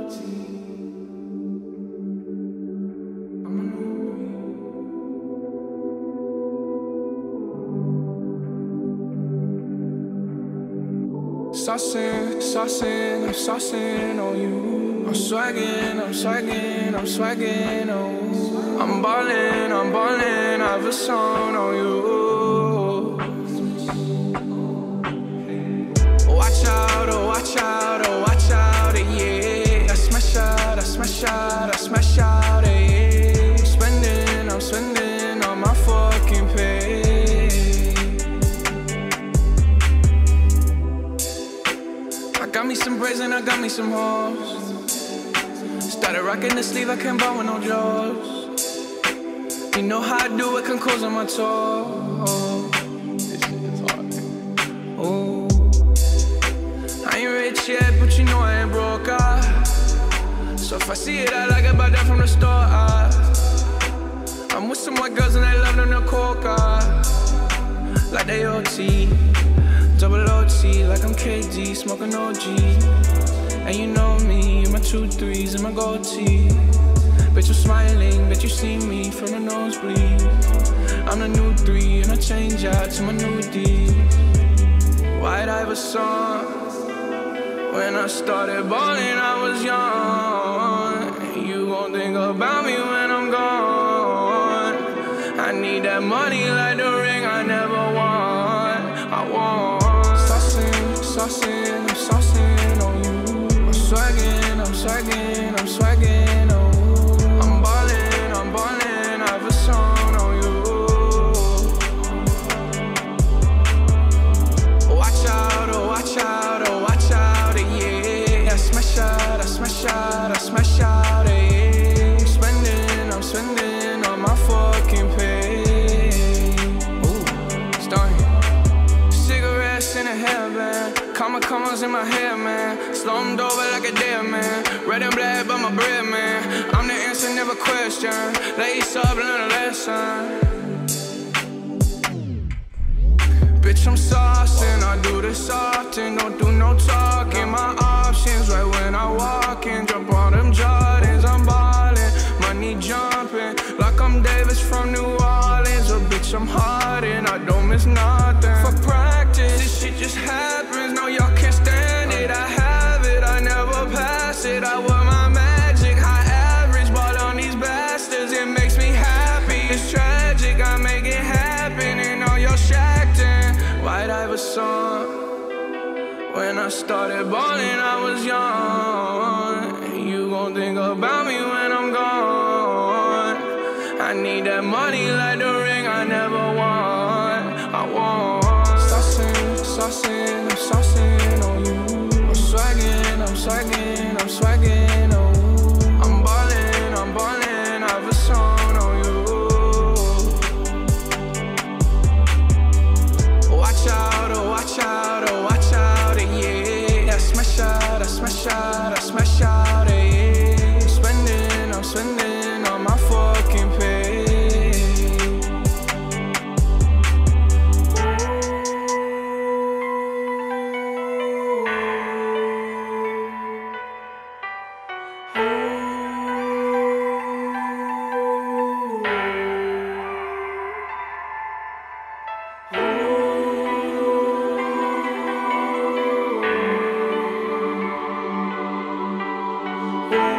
I'm saucing on you. I'm swagging, oh. I'm ballin', I have a song on you. Watch out, oh, watch out, oh, watch out, yeah. I smash out, yeah. I'm spending on my fucking pay. I got me some braids and I got me some hoes. Started rocking the sleeve, I can't buy with no jaws. You know how I do it, can close on my toes. This shit is hard. Oh, I ain't rich yet, but you know I ain't broke, so if I see it, I like it, buy that from the store, I'm with some white girls and they love them to coca, like they OT, double OT, like I'm KD, smoking OG. And you know me, my 2 3s and my gold tee. Bitch, I'm smiling, bet you see me from the nosebleed. I'm the new 3 and I change out to my new D. White Iverson. When I started balling, I was young. You gon' think about me when I'm gone. I need that money like the ring I never won. I want saucing, I'm saucing on you. I'm swagging, oh. I'm ballin', I have a song on you. Watch out, oh, watch out, yeah. I smash out, yeah. I'm spending on my fucking pay. Ooh, starting. Cigarettes in a hairband. Commas in my hair, man. Slummed over like a dead man. Red and black, but my bread, man. I'm the answer, never question. Lace up, learn a lesson. Bitch, I'm saucing, I do this often. Don't do no talking, my options right when I walk in. Drop all them Jordans, I'm ballin'. Money jumping, like I'm Davis from New Orleans. Oh, bitch, I'm hardin', I don't miss nothing. For practice, this shit just happens. No, y'all can't stand it, I have it, I never pass it. I wear my magic, high average, ball on these bastards. It makes me happy, it's tragic, I make it happen. And all y'all shacked in White Iverson. When I started balling, I was young. You gon' think about me when I'm gone. I need that money like the ring I never won. I want saucing, I'm saucing on you. I'm swagging, oh. I'm ballin', I have a song on you. Watch out, oh, watch out, yeah. I smash out, yeah. I'm spending on my fucking pay. Oh,